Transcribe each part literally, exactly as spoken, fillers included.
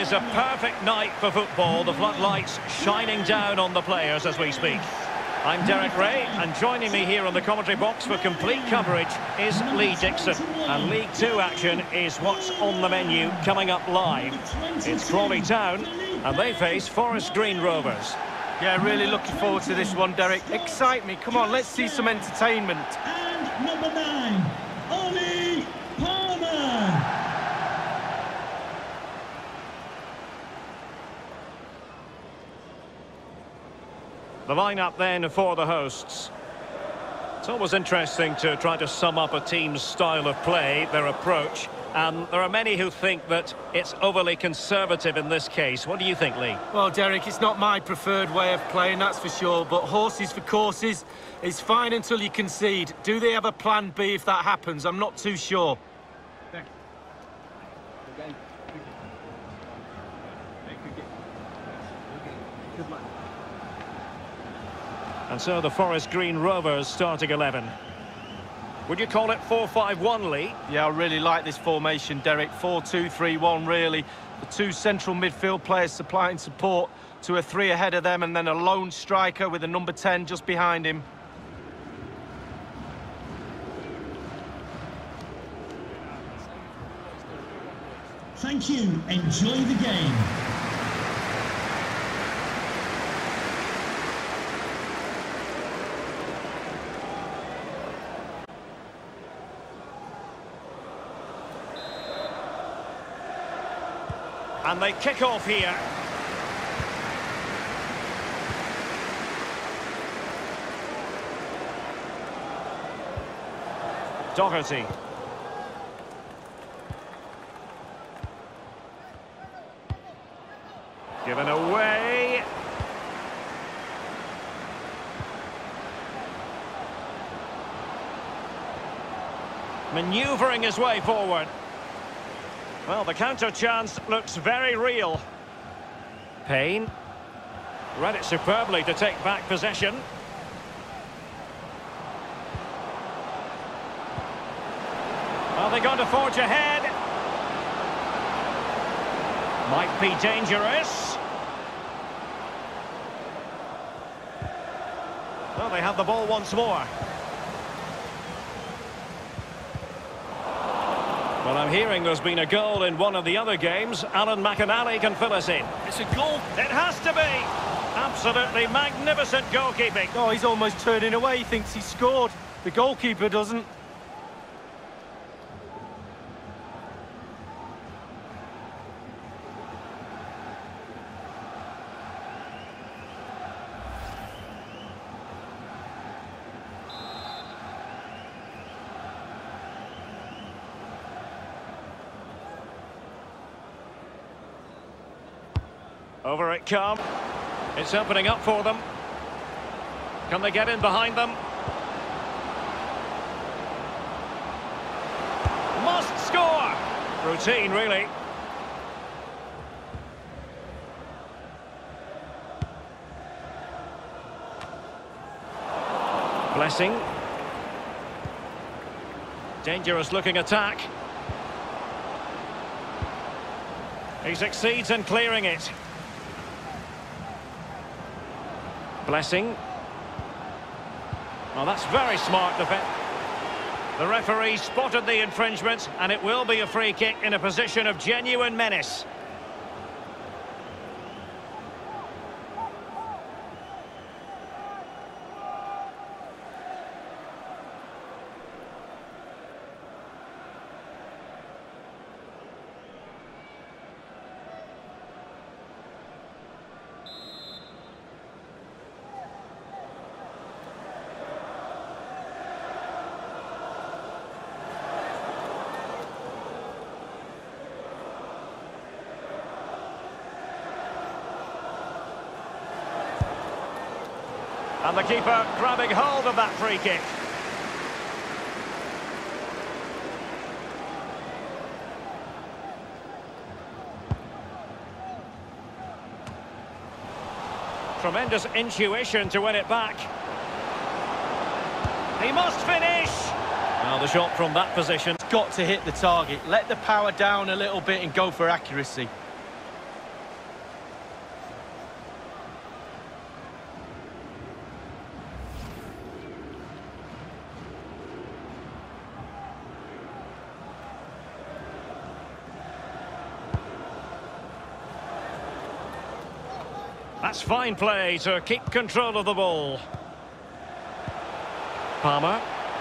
is a perfect night for football. The floodlights shining down on the players as we speak. I'm Derek Ray, and joining me here on the commentary box for complete coverage is Lee Dixon. And League Two action is what's on the menu coming up live. It's Crawley Town, and they face Forest Green Rovers. Yeah, really looking forward to this one, Derek. Excite me. Come on, let's see some entertainment. And number nine, Ollie Palmer. The lineup then for the hosts. It's always interesting to try to sum up a team's style of play, their approach. And there are many who think that it's overly conservative in this case. What do you think, Lee? Well, Derek, it's not my preferred way of playing, that's for sure. But horses for courses is fine until you concede. Do they have a plan B if that happens? I'm not too sure. And so the Forest Green Rovers starting eleven. Would you call it four five one, Lee? Yeah, I really like this formation, Derek. four two three one, really. The two central midfield players supplying support to a three ahead of them, and then a lone striker with a number ten just behind him. Thank you. Enjoy the game. And they kick off here. Doherty. Given away. Manoeuvring his way forward. Well, the counter chance looks very real. Payne. Read it superbly to take back possession. Are they going to forge ahead? Might be dangerous. Well, they have the ball once more. Well, I'm hearing there's been a goal in one of the other games. Alan McInally can fill us in. It's a goal. It has to be. Absolutely magnificent goalkeeping. Oh, he's almost turning away. He thinks he scored. The goalkeeper doesn't. Over it comes. It's opening up for them. Can they get in behind them? Must score! Routine, really. Blessing. Dangerous looking attack. He succeeds in clearing it. Blessing. Well, that's very smart defense. The referee spotted the infringement, and it will be a free kick in a position of genuine menace. And the keeper grabbing hold of that free kick. Tremendous intuition to win it back. He must finish! Well, the shot from that position. It's got to hit the target. Let the power down a little bit and go for accuracy. That's fine play to keep control of the ball. Palmer.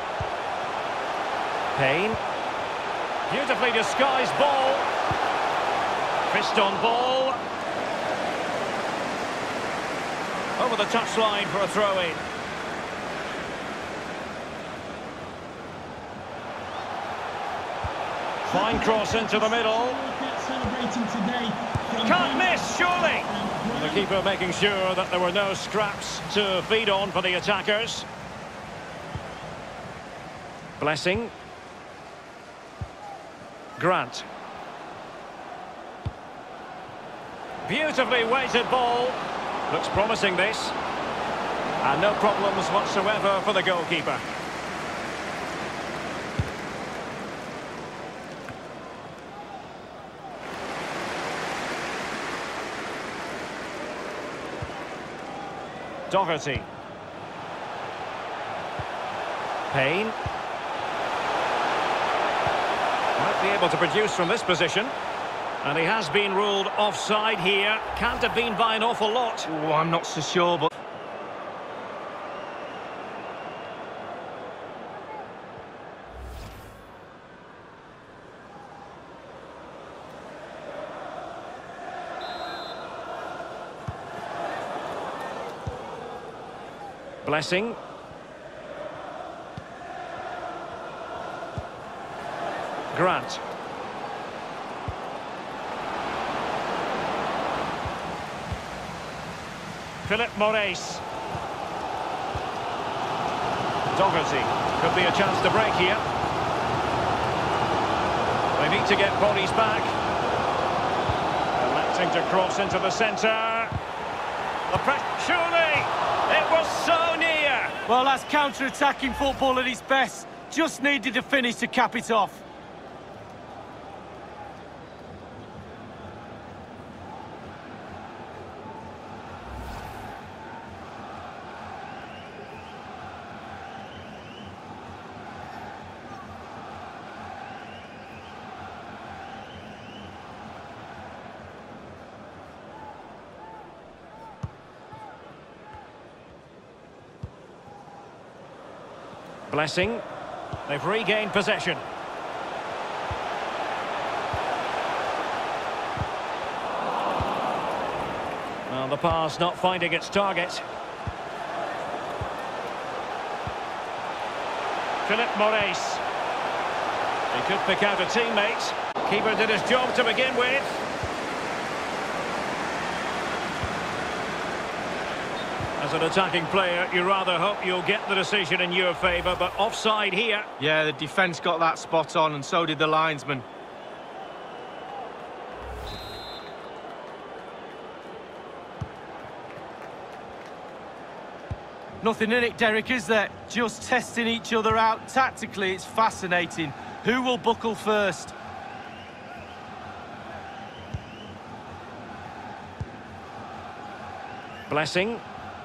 Payne. Beautifully disguised ball. Fist on ball. Over the touchline for a throw-in. Fine cross into the middle. Can't miss, surely. The keeper making sure that there were no scraps to feed on for the attackers. Blessing. Grant. Beautifully weighted ball. Looks promising, this. And no problems whatsoever for the goalkeeper. Doherty. Payne. Might be able to produce from this position. And he has been ruled offside here. Can't have been by an awful lot. Oh, I'm not so sure, but... Blessing. Grant. Philip Moraes. Doherty. Could be a chance to break here. They need to get bodies back. Electing to cross into the centre. The press. Surely! It was so near! Well, that's counter-attacking football at its best. Just needed a finish to cap it off. Blessing. They've regained possession. Well, the pass not finding its target. Philip Moraes. He could pick out a teammate. Keeper did his job to begin with. As an attacking player, you rather hope you'll get the decision in your favour, but offside here. Yeah, the defence got that spot on, and so did the linesman. Nothing in it, Derek, is there? Just testing each other out. Tactically, it's fascinating. Who will buckle first? Blessing.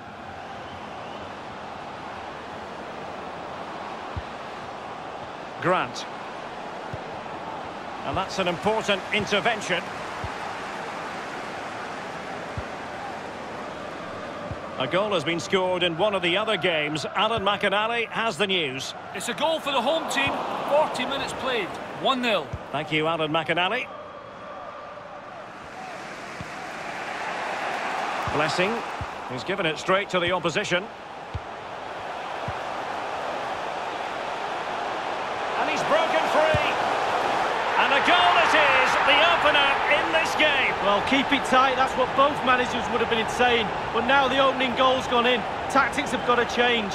Grant. And that's an important intervention. A goal has been scored in one of the other games. Alan McInally has the news. It's a goal for the home team. forty minutes played. one nil. Thank you, Alan McInally. Blessing. He's given it straight to the opposition. And he's broken free. And a goal it is, the opener in this game. Well, keep it tight, that's what both managers would have been saying. But now the opening goal's gone in. Tactics have got to change.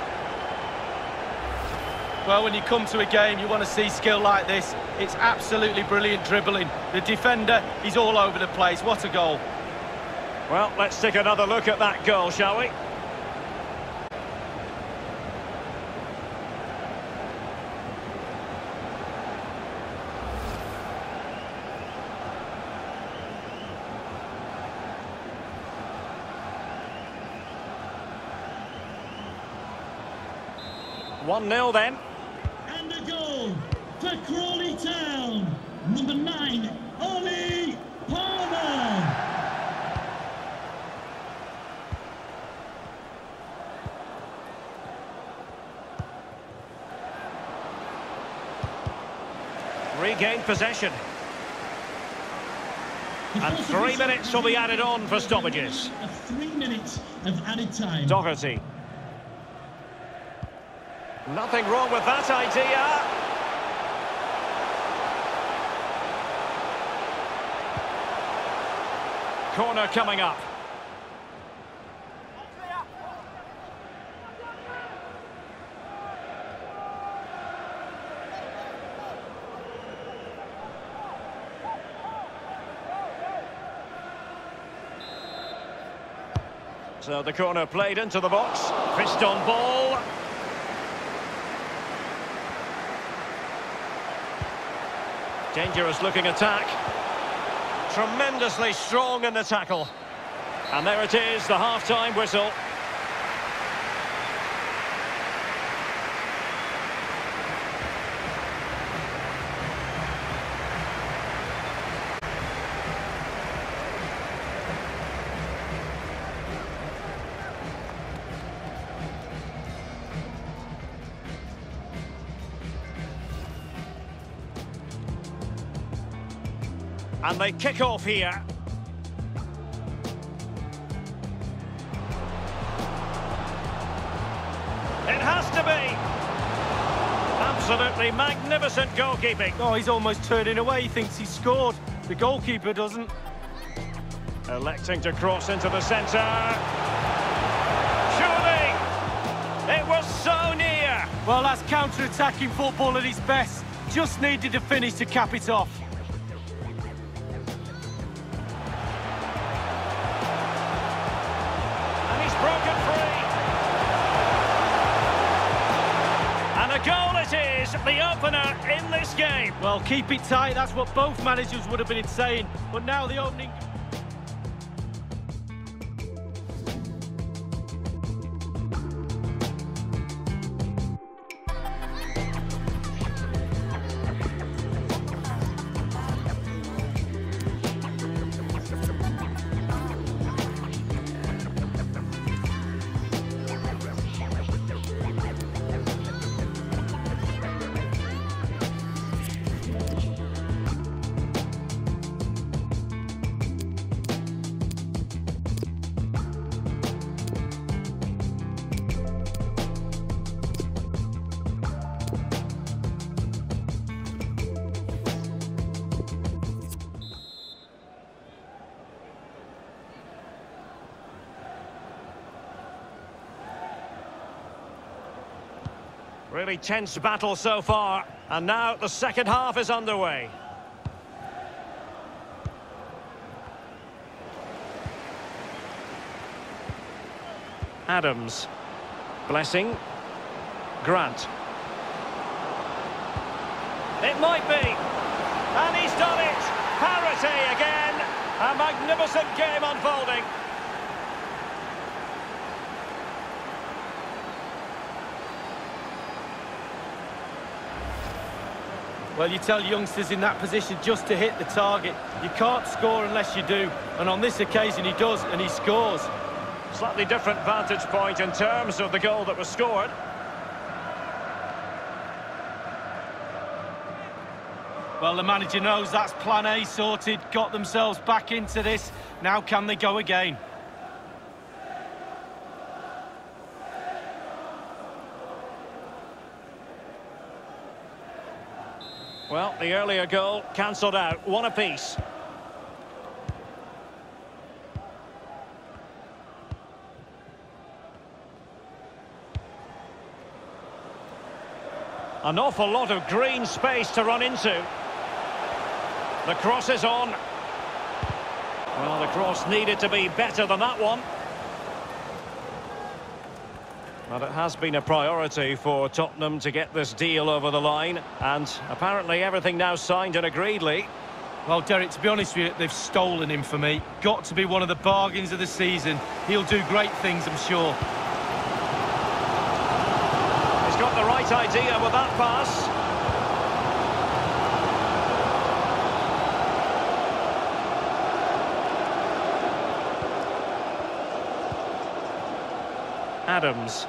Well, when you come to a game, you want to see skill like this. It's absolutely brilliant dribbling. The defender, he's all over the place. What a goal. Well, let's take another look at that goal, shall we? one nil then. And a goal for Crawley Town. Number nine, Ollie Palmer. regained possession. And three minutes will be added on for stoppages. Three minutes of added time. Doherty. Nothing wrong with that idea. Corner coming up. So the corner played into the box. Fist on ball. Dangerous looking attack. Tremendously strong in the tackle. And there it is, the half-time whistle. And they kick off here. It has to be. Absolutely magnificent goalkeeping. Oh, he's almost turning away. He thinks he's scored. The goalkeeper doesn't. Electing to cross into the centre. Surely! It was so near. Well, that's counter-attacking football at its best. Just needed to finish to cap it off. Broken free. And a goal it is, the opener in this game. Well, keep it tight, that's what both managers would have been saying. But now the opening... Really tense battle so far, and now the second half is underway. Adams. Blessing. Grant. It might be. And he's done it. Parity again. A magnificent game unfolding. Well, you tell youngsters in that position just to hit the target. You can't score unless you do. And on this occasion, he does, and he scores. Slightly different vantage point in terms of the goal that was scored. Well, the manager knows that's plan A sorted, got themselves back into this. Now can they go again? Well, the earlier goal cancelled out, one apiece. An awful lot of green space to run into. The cross is on. Well, the cross needed to be better than that one. But it has been a priority for Tottenham to get this deal over the line, and apparently everything now signed and agreed, Lee. Well, Derek, to be honest with you, they've stolen him for me. Got to be one of the bargains of the season. He'll do great things, I'm sure. He's got the right idea with that pass. Adams.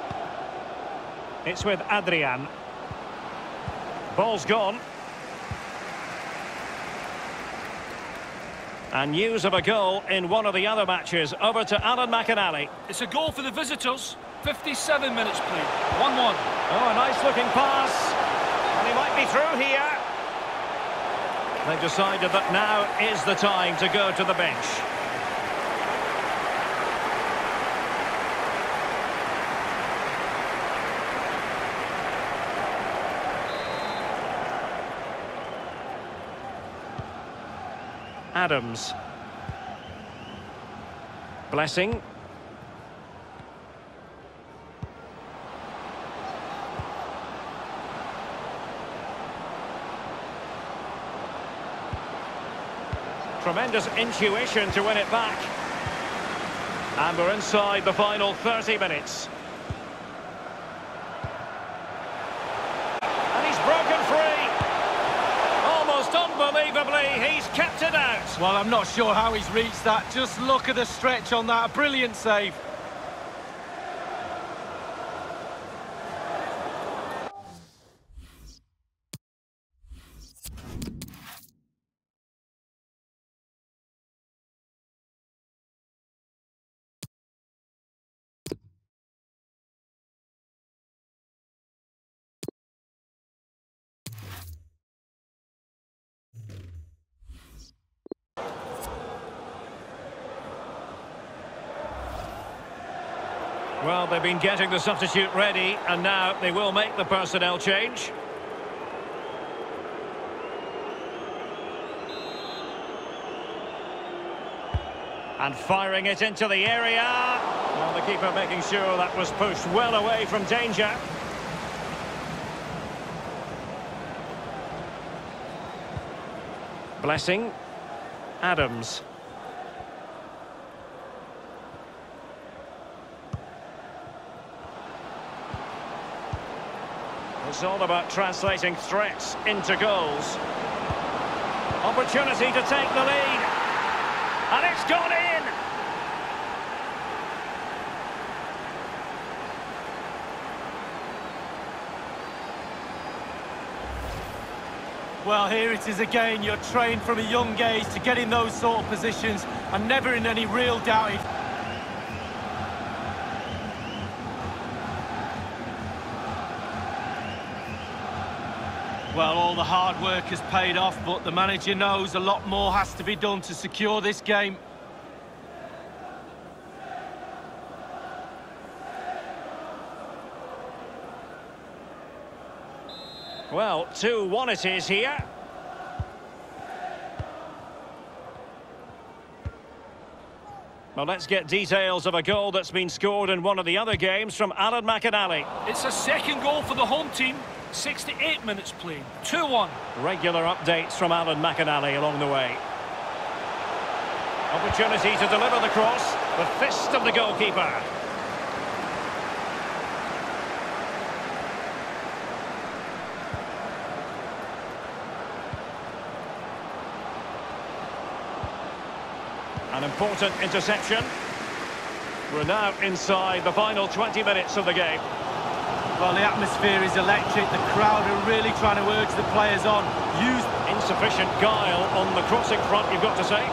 It's with Adrian. Ball's gone. And news of a goal in one of the other matches. Over to Alan McInally. It's a goal for the visitors. fifty-seven minutes played. one one. Oh, a nice-looking pass. And he might be through here. They've decided that now is the time to go to the bench. Adams. Blessing. Tremendous intuition to win it back. And we're inside the final thirty minutes. And he's broken free. Almost unbelievably, he's kept it out. Well, I'm not sure how he's reached that. Just look at the stretch on that. A brilliant save. Well, they've been getting the substitute ready, and now they will make the personnel change. And firing it into the area. Well, the keeper making sure that was pushed well away from danger. Blessing. Adams. It's all about translating threats into goals. Opportunity to take the lead. And it's gone in! Well, here it is again. You're trained from a young age to get in those sort of positions and never in any real doubt. If Well, all the hard work has paid off, but the manager knows a lot more has to be done to secure this game. Well, two one it is here. Well, let's get details of a goal that's been scored in one of the other games from Alan McInally. It's a second goal for the home team. sixty-eight minutes played. two one. Regular updates from Alan McInally along the way. Opportunity to deliver the cross. The fist of the goalkeeper. An important interception. We're now inside the final twenty minutes of the game. Well, the atmosphere is electric. The crowd are really trying to urge the players on. Use insufficient guile on the crossing front, you've got to say.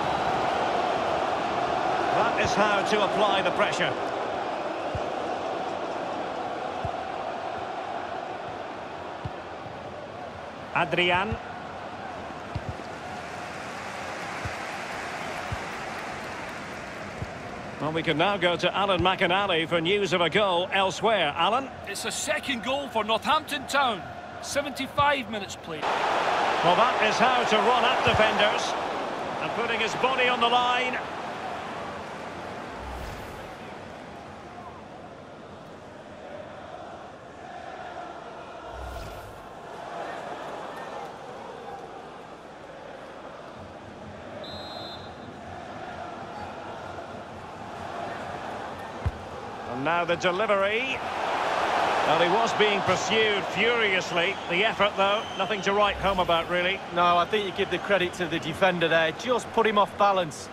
That is how to apply the pressure. Adrian. Well, we can now go to Alan McInally for news of a goal elsewhere. Alan? It's a second goal for Northampton Town. seventy-five minutes played. Well, that is how to run at defenders. And putting his body on the line. And now the delivery. Well, he was being pursued furiously. The effort, though, nothing to write home about, really. No, I think you give the credit to the defender there. Just put him off balance.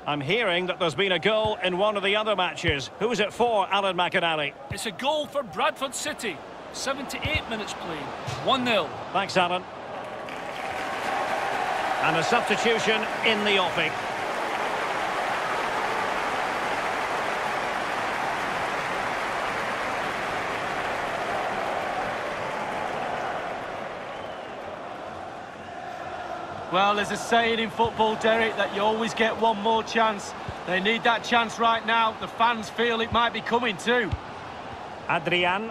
I'm hearing that there's been a goal in one of the other matches. Who is it for, Alan McInally? It's a goal for Bradford City. seventy-eight minutes played. one nil. Thanks, Alan. And a substitution in the offing. Well, there's a saying in football, Derek, that you always get one more chance. They need that chance right now. The fans feel it might be coming too. Adrian.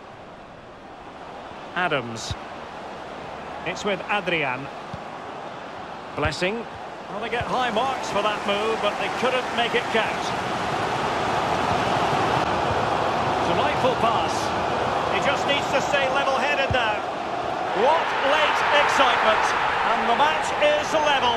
Adams. It's with Adrian. Blessing. Well, they get high marks for that move, but they couldn't make it count. Delightful pass. He just needs to stay level-headed now. What late excitement. And the match is level.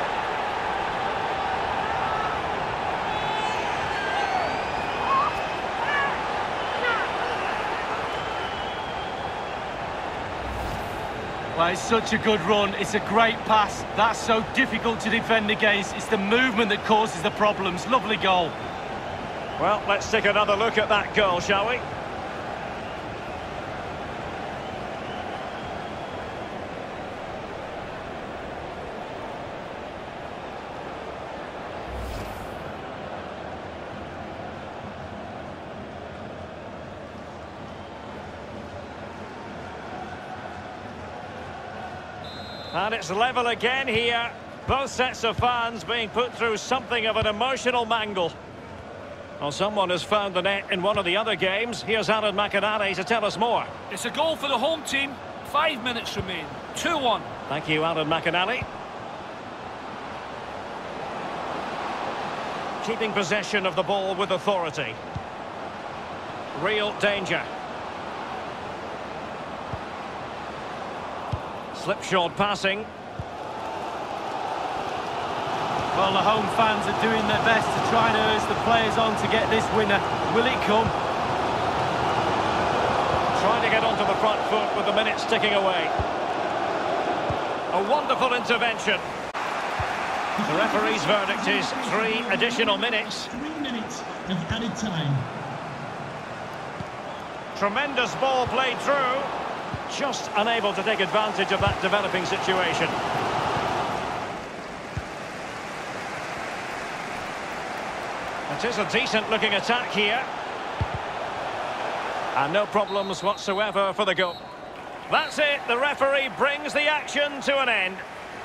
Well, it's such a good run. It's a great pass. That's so difficult to defend against. It's the movement that causes the problems. Lovely goal. Well, let's take another look at that goal, shall we? And it's level again here. Both sets of fans being put through something of an emotional mangle. Well, someone has found the net in one of the other games. Here's Alan McInally to tell us more. It's a goal for the home team. Five minutes remain. two one. Thank you, Alan McInally. Keeping possession of the ball with authority. Real danger. Slipshod passing. Well, the home fans are doing their best to try and urge the players on to get this winner. Will it come? Trying to get onto the front foot with the minutes ticking away. A wonderful intervention. The referee's verdict is three additional minutes. Three minutes of added time. Tremendous ball played through. Just unable to take advantage of that developing situation. It is a decent-looking attack here. And no problems whatsoever for the goal. That's it. The referee brings the action to an end.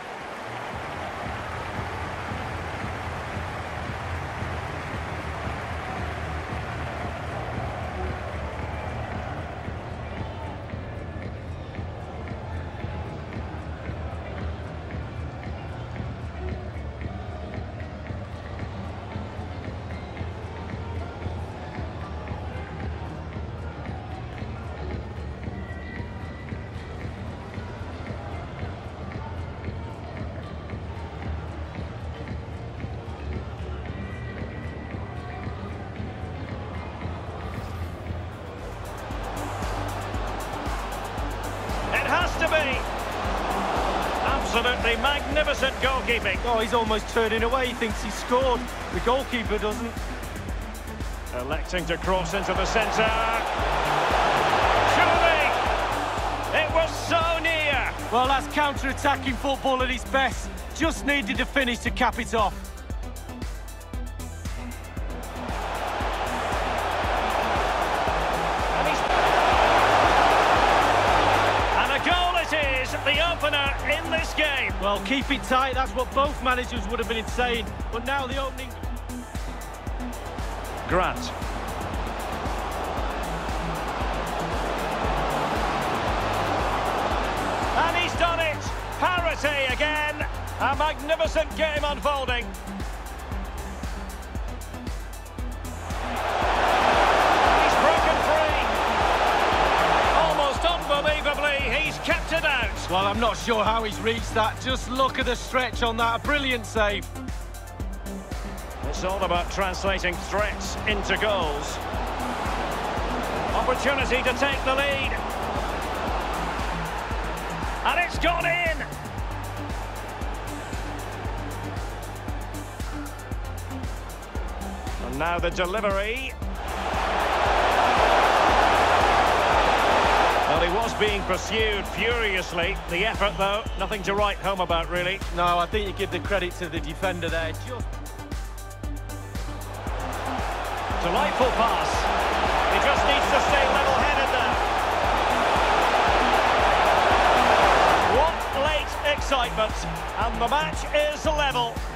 To be absolutely magnificent goalkeeping. Oh, he's almost turning away. He thinks he scored. The goalkeeper doesn't. Electing to cross into the centre. Surely it was so near. Well, that's counter-attacking football at its best. Just needed to finish to cap it off. The opener in this game. Well, keep it tight. That's what both managers would have been saying. But now the opening. Grant. And he's done it. Parity again. A magnificent game unfolding. He's broken free. Almost unbelievably, he's kept it out. Well, I'm not sure how he's reached that. Just look at the stretch on that. A brilliant save. It's all about translating threats into goals. Opportunity to take the lead. And it's gone in. And now the delivery. Well, he was being pursued furiously. The effort, though, nothing to write home about, really. No, I think you give the credit to the defender there. Just... Delightful pass. He just needs to stay level-headed there. What late excitement. And the match is level.